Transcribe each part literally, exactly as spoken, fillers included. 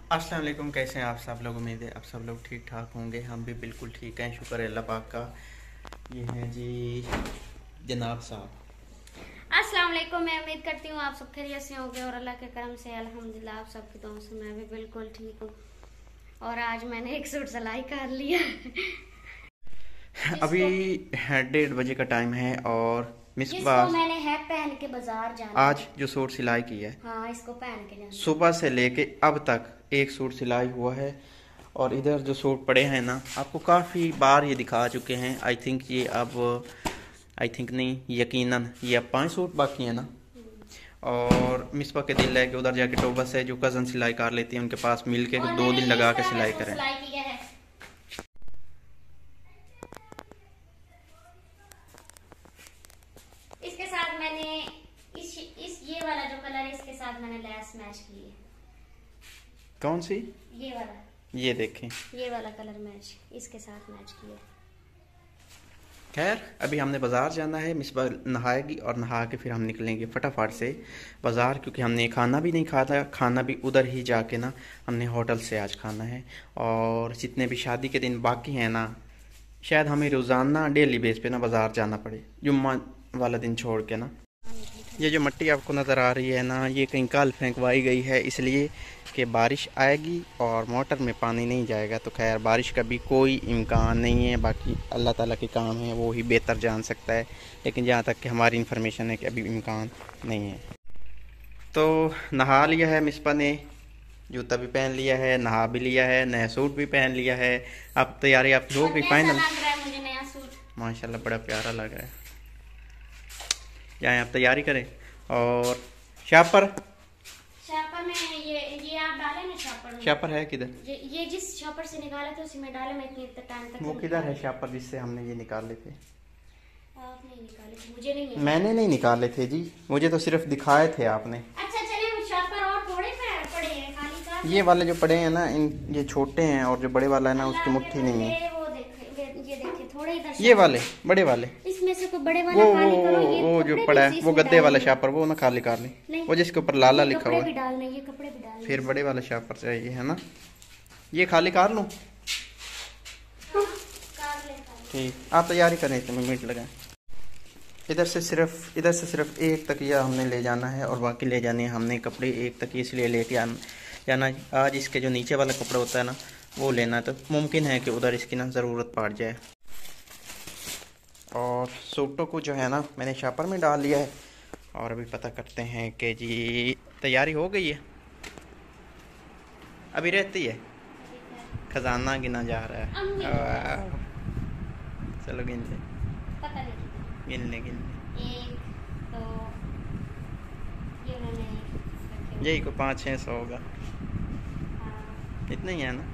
अस्सलाम वालेकुम। कैसे हैं आप सब लोग? उम्मीद है आप सब लोग ठीक ठाक होंगे। हम भी बिल्कुल ठीक हैं, शुक्र है अल्लाह पाक का। ये हैं जी जनाब साहब। अस्सलाम वालेकुम। मैं उम्मीद करती हूँ आप सब खैरियत से होंगे और अल्लाह के करम से अल्हम्दुलिल्लाह आप सबकी दुआओं से मैं भी बिल्कुल ठीक हूँ। और आज मैंने एक सूट सिलाई कर लिया। अभी डेढ़ बजे का टाइम है और जिसको मैंने है पहन के बाजार जाना। आज जो सूट सिलाई की है, हाँ, इसको पहन के जाना। सुबह से लेके अब तक एक सूट सिलाई हुआ है। और इधर जो सूट पड़े हैं ना, आपको काफ़ी बार ये दिखा चुके हैं। आई थिंक ये अब आई थिंक नहीं, यकीनन ये अब पाँच सूट बाकी हैं ना। और मिसबा के दिल है कि उधर जाके टोबा से जो कज़न सिलाई कर लेती हैं उनके पास मिल के दो दिन लगा के सिलाई करें। इसके साथ मैंने इस इस ये वाला जो कलर है इसके साथ मैंने लैस मैच की है। कौन सी? ये वाला। ये देखें, ये वाला कलर मैच इसके साथ मैच किया। खैर अभी हमने बाज़ार जाना है। मिसबा नहाएगी और नहा के फिर हम निकलेंगे फटाफट से बाज़ार, क्योंकि हमने खाना भी नहीं खाया। खाना भी उधर ही जाके ना हमने होटल से आज खाना है। और जितने भी शादी के दिन बाकी हैं ना, शायद हमें रोज़ाना डेली बेस पे ना बाज़ार जाना पड़े, जुम्मा वाला दिन छोड़ के ना। ये जो मिट्टी आपको नज़र आ रही है ना, ये कहीं कल फेंकवाई गई है इसलिए कि बारिश आएगी और मोटर में पानी नहीं जाएगा। तो खैर बारिश का भी कोई इम्कान नहीं है, बाकी अल्लाह ताला के काम है, वो ही बेहतर जान सकता है। लेकिन जहाँ तक कि हमारी इन्फॉर्मेशन है कि अभी इम्कान नहीं है। तो नहा लिया है मिसबा ने, जूता भी पहन लिया है, नहा भी लिया है, नया सूट भी पहन लिया है। अब तैयारी आपकी हो गई फाइनल? माशाल्लाह बड़ा प्यारा लग रहा है। जाएँ आप तैयारी करें। और शापर शापर में ये ये आप डालें ना। शापर शापर है किधर? ये, ये जिस शापर से निकाले थे उसी में डाले। मैं इतनी टाइम तक वो किधर है शापर जिससे हमने ये निकाले थे? आपने निकाले थे, मुझे नहीं निकाले। मैंने नहीं निकाले थे जी, मुझे तो सिर्फ दिखाए थे आपने। अच्छा चलिए, शापर और थोड़े पड़े हैं खाली का। ये वाले जो पड़े हैं ना, इन ये छोटे हैं और जो बड़े वाला है ना उसकी मुट्ठी नहीं है। वो देखे, ये देखिए थोड़े इधर। ये वाले बड़े वाले, इसमें से कोई बड़े वाला वो खाली करो। ये वो जो पड़ा है वो गद्दे वाला शापर, वो ना खाली कर ले, वो जिसके ऊपर लाला लिखा हुआ है। डालने ये कपड़े भी डालने। फिर बड़े वाला शापर चाहिए है ना, ये खाली कर लूँ? ठीक, आप तैयारी करें, इतने मिनट लगाएं। इधर से सिर्फ इधर से सिर्फ एक तकिया हमने ले जाना है और बाकी ले जाने हैं हमने कपड़े। एक तकिया इसलिए लेके आना जाना आज इसके जो नीचे वाला कपड़ा होता है ना वो लेना है, तो मुमकिन है कि उधर इसकी ना ज़रूरत पड़ जाए। और सूटों को जो है ना मैंने शापर में डाल लिया है और अभी पता करते हैं कि जी तैयारी हो गई है। अभी रहती है, खजाना गिना जा रहा है। चलो गिन ले, गिन ले गिन ले। एक दो, ये मैंने यही को पाँच छः सौ होगा। हाँ। इतना ही है ना,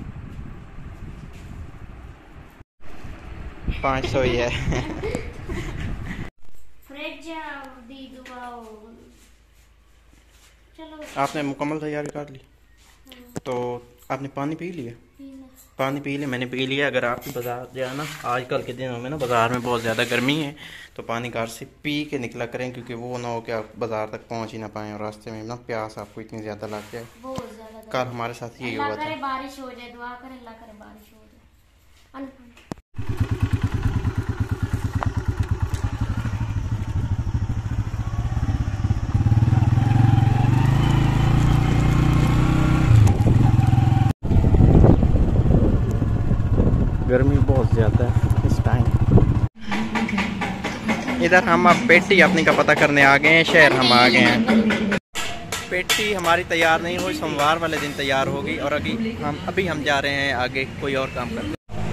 पाँच सौ ही है। चलो आपने मुकम्मल तैयारी कर ली? तो आपने पानी पी लिया? पानी पी लिया, मैंने पी लिया। अगर आप बाज़ार जाना आजकल के दिनों में ना, बाज़ार में बहुत ज़्यादा गर्मी है, तो पानी घर से पी के निकला करें, क्योंकि वो ना हो कि आप बाज़ार तक पहुंच ही ना पाएँ और रास्ते में ना प्यास आपको इतनी ज़्यादा लग जाए। कल हमारे साथ यही हुआ था। बारिश हो जाए, दुआ करें अल्लाह करे बारिश हो जाए। गर्मी बहुत ज़्यादा है इस टाइम। इधर हम अब पेटी अपनी का पता करने आ गए हैं, शहर हम आ गए हैं। पेटी हमारी तैयार नहीं हुई, सोमवार वाले दिन तैयार होगी। और अभी हम अभी हम जा रहे हैं आगे कोई और काम करने।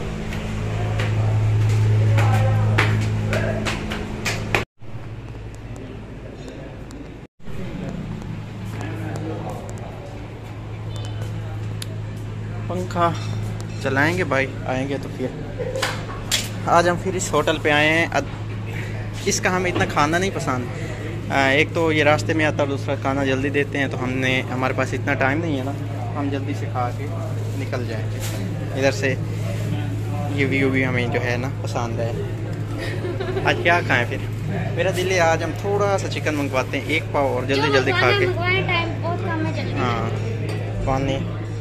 पंखा चलाएंगे भाई, आएंगे तो फिर। आज हम फिर इस होटल पे आए हैं। इसका हमें इतना खाना नहीं पसंद। एक तो ये रास्ते में आता है, दूसरा खाना जल्दी देते हैं, तो हमने हमारे पास इतना टाइम नहीं है ना, हम जल्दी से खा के निकल जाएंगे। इधर से ये व्यू भी हमें जो है ना पसंद है। आज क्या खाएं फिर? मेरा दिल है आज हम थोड़ा सा चिकन मंगवाते हैं, एक पाव, और जल्दी जल्दी खा के। हाँ पानी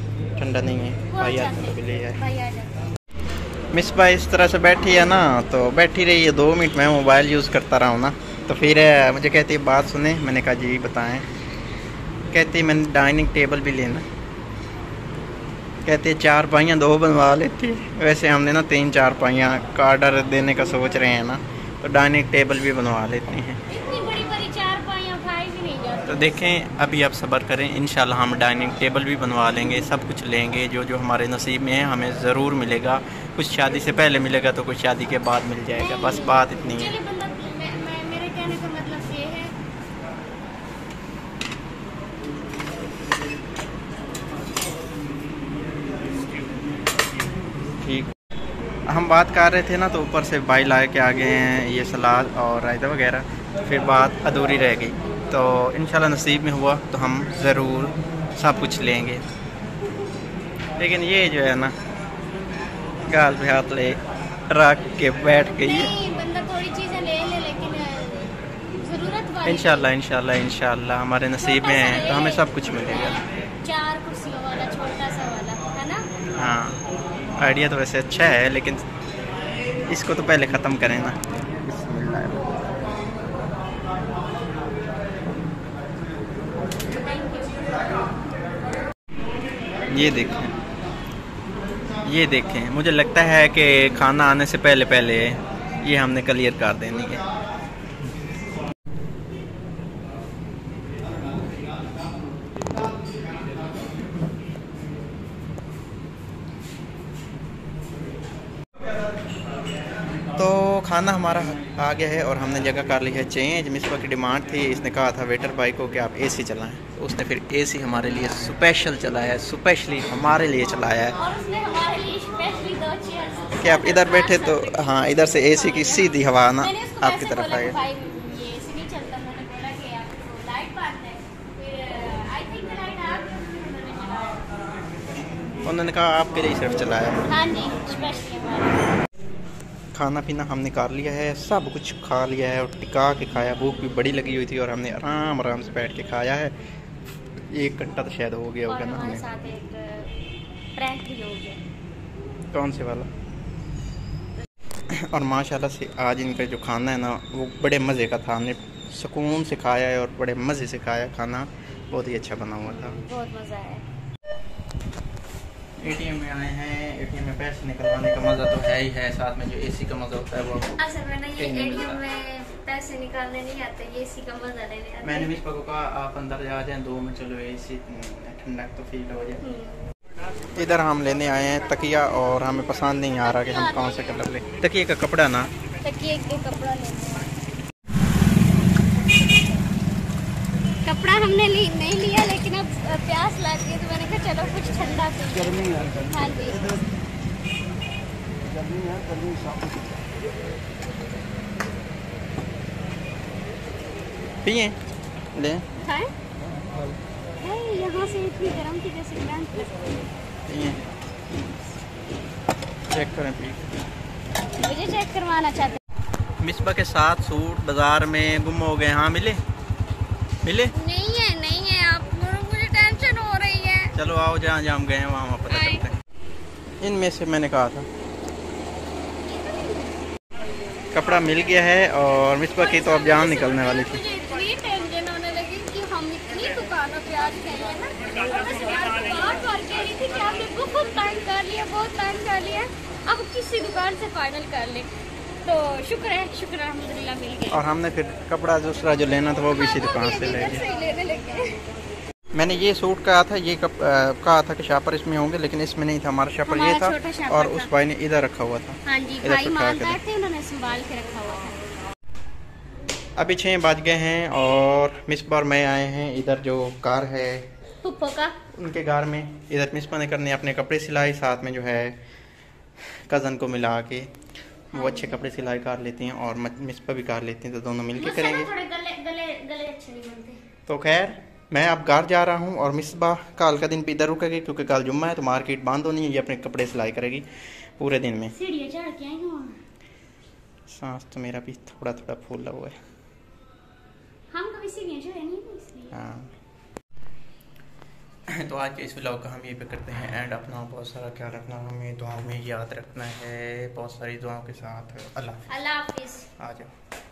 ठंडा नहीं है। भाई आते ले आए। भाई आ जाते। मिस भाई इस तरह से बैठी है ना, तो बैठी रही है दो मिनट मैं मोबाइल यूज़ करता रहा हूँ ना, तो फिर मुझे कहती है बात सुने। मैंने कहा जी बताएं। कहती है मैंने डाइनिंग टेबल भी लेना। कहती है चार पाइयाँ दो बनवा लेती है। वैसे हमने ना तीन चार पाइयाँ का ऑर्डर देने का सोच रहे हैं ना, तो डाइनिंग टेबल भी बनवा लेते हैं। इतनी बड़ी बड़ी चार पाइयाँ खाई भी नहीं जाती। तो देखें अभी आप सब्र करें, इंशाल्लाह हम डाइनिंग टेबल भी बनवा लेंगे, सब कुछ लेंगे। जो जो हमारे नसीब में है हमें ज़रूर मिलेगा। कुछ शादी से पहले मिलेगा तो कुछ शादी के बाद मिल जाएगा। बस बात इतनी है। मेरे कहने का मतलब ये है, ठीक। हम बात कर रहे थे ना, तो ऊपर से भाई ला के आ गए हैं ये सलाद और रायता वगैरह, तो फिर बात अधूरी रह गई। तो इंशाल्लाह नसीब में हुआ तो हम ज़रूर सब कुछ लेंगे। लेकिन ये जो है ना गाल पे हाथ ले रख के बैठ गई है। नहीं बंदा थोड़ी चीजें ले ले, लेकिन जरूरत वाली। इंशाल्लाह इंशाल्लाह इंशाल्लाह हमारे नसीब में है तो हमें सब कुछ मिलेगा। चार कुर्सियों वाला छोटा सा वाला है ना। हाँ आइडिया तो वैसे अच्छा है, लेकिन इसको तो पहले ख़त्म करें ना। ये देखें, ये देखें, मुझे लगता है कि खाना आने से पहले पहले ये हमने क्लियर कर देनी है। तो खाना हमारा आ गया है और हमने जगह कर ली है चेंज। मिसबा की डिमांड थी, इसने कहा था वेटर भाई को कि आप एसी चलाएं, तो उसने फिर एसी हमारे लिए स्पेशल चलाया है, स्पेशली हमारे लिए चलाया है। और उसने हमारे लिए स्पेशली दो चेयर्स कि आप इधर बैठे तो हाँ इधर से एसी की सीधी हवा ना आपकी तरफ आए। उन्होंने कहा आपके लिए सिर्फ चलाया है। हाँ जी, स्पेशली। खाना पीना हमने कर लिया है, सब कुछ खा लिया है और टिका के खाया। भूख भी बड़ी लगी हुई थी और हमने आराम आराम से बैठ के खाया है। एक कट्टा तो शायद हो गया होगा ना हमें। साथ एक प्रैंक भी हो गया। कौन से वाला? और माशाल्लाह से आज इनका जो खाना है ना वो बड़े मज़े का था। हमने सुकून से खाया है और बड़े मज़े से खाया। खाना बहुत ही अच्छा बना हुआ था, बहुत मज़ा आया। एटीएम में आए हैं, एटीएम में पैसे निकलवाने का मज़ा तो है ही है, साथ में जो एसी का मज़ा होता है वो असल में ना ये एटीएम में पैसे निकालने नहीं आते, ये एसी का मज़ा लेने आते हैं। मैंने भी इसको कहा आप अंदर आ जाएं दो में, चलो एसी ठंडक तो फील हो जाए। इधर हम लेने आए हैं तकिया और हमें पसंद नहीं आ रहा कि हम कौन सा कलर लें। तकिए का कपड़ा ना, तकिए के कपड़ा लेने कपड़ा हमने ली नहीं लिया, लेकिन अब प्यास लग गई तो मैंने कहा चलो कुछ ठंडा पी। गर्मी है, हाँ जी गर्मी है, गर्मी साफ पिए ले खाएं। यहाँ से इतनी गर्म थी जैसे क्रंच लगती है। पिए चेक करें पी। मुझे चेक करवाना चाहते हैं। मिसबा के साथ सूट बाजार में गुम हो गए। हाँ मिले मिले नहीं है नहीं है, आप मुझे टेंशन हो रही है। चलो आओ जहाँ जहाँ हम गए हैं वहाँ पता करते हैं। इनमें से मैंने कहा था कपड़ा मिल गया है और मिसबा की तो अब जान निकलने वाली थी। मुझे इतनी टेंशन होने लगी कि हम इतनी दुकानों पे आज गए हैं ना, और मैं बार बार कह रही थी कि आपने बहुत तंग कर लिया, बहुत तंग कर लिया, अब किसी दुकान से फाइनल कर ले। तो शुक्र है, शुक्र है अल्हम्दुलिल्लाह मिल गया। और हमने फिर कपड़ा दूसरा जो लेना था वो भी इसी दुकान से ले लिया। मैंने ये सूट कहा था, ये कप, आ, कहा था कि शापर इसमें होंगे, लेकिन इसमें नहीं था। हमारा शापर ये था और उस भाई ने इधर रखा हुआ था। हाँ जी, भाई मालदार थे, उन्होंने संभाल के रखा हुआ था। अभी छः बज गए हैं और मिसबा और मैं आए हैं इधर जो कार है पुप्पो का, उनके घर में। इधर मिसबा ने करने अपने कपड़े सिलाई, साथ में जो है कज़न को मिला के वो अच्छे कपड़े सिलाई कर लेती हैं और मिसबा भी कर लेती हैं, तो दोनों मिलके करेंगे। थोड़े गले गले गले अच्छे नहीं बनते। तो खैर मैं अब घर जा रहा हूँ और मिसबा कल का दिन भी इधर रुकेगी क्योंकि कल जुम्मा है, तो मार्केट बंद होनी है। ये अपने कपड़े सिलाई करेगी पूरे दिन में। सीढ़ियाँ चढ़ के आई हूँ। सांस तो मेरा भी थोड़ा थोड़ा फूला हुआ है। हम कभी सीढ़ियाँ चढ़े नहीं इसलिए। हाँ तो आज के इस व्लॉग का हम ये पे करते हैं एंड। अपना बहुत सारा ख्याल रखना, हमें दुआओं में याद रखना है, बहुत सारी दुआओं के साथ। अल्लाह अल्लाह हाफिज़। आ जाओ।